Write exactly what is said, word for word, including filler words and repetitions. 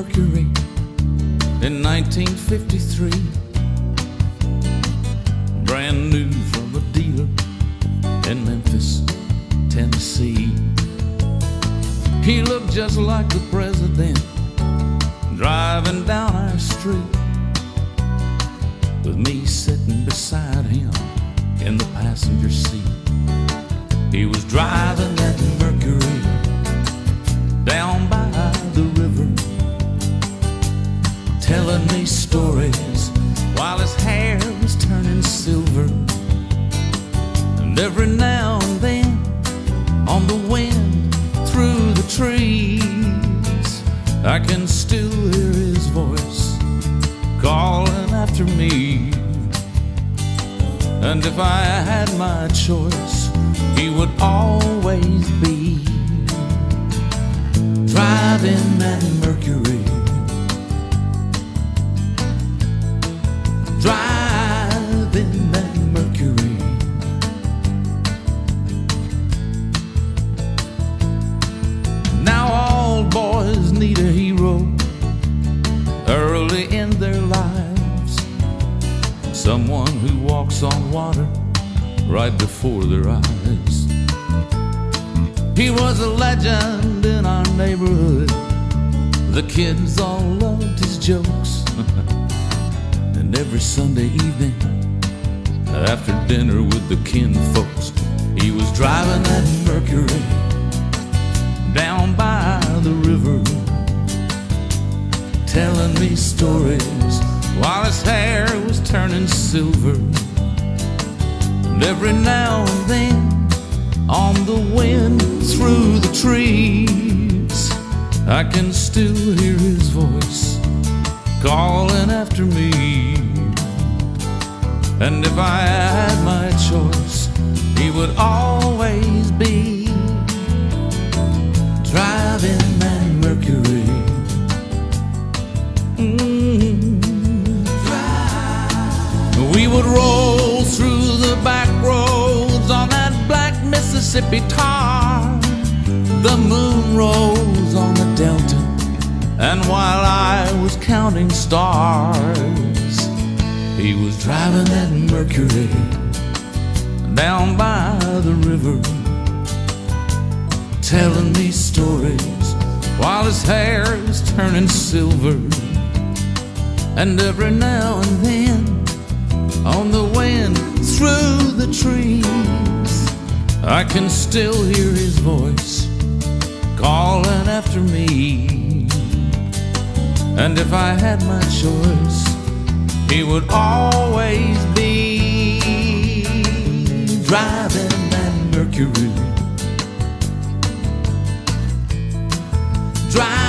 Mercury in nineteen fifty-three, brand new from a dealer in Memphis, Tennessee. He looked just like the president driving down our street, with me sitting beside him in the passenger seat. He was driving that Mercury down by the river, telling me stories while his hair was turning silver. And every now and then, on the wind through the trees, I can still hear his voice calling after me. And if I had my choice, he would always be driving that Mercury, driving that Mercury. Now all boys need a hero early in their lives, someone who walks on water right before their eyes. He was a legend in our neighborhood. The kids all loved his jokes. And every Sunday evening, after dinner with the kinfolks, he was driving that Mercury down by the river, telling me stories while his hair was turning silver. And every now and then, on the wind through the trees, I can still hear his voice calling after me. And if I had my choice, he would always be driving that Mercury. Mm-hmm. We would roll through the back roads on that black Mississippi tar. The moon rose on the delta, and while I was counting stars, he was driving that Mercury down by the river, telling me stories while his hair was turning silver. And every now and then, on the wind through the trees, I can still hear his voice calling after me. And if I had my choice, he would always be driving that Mercury, driving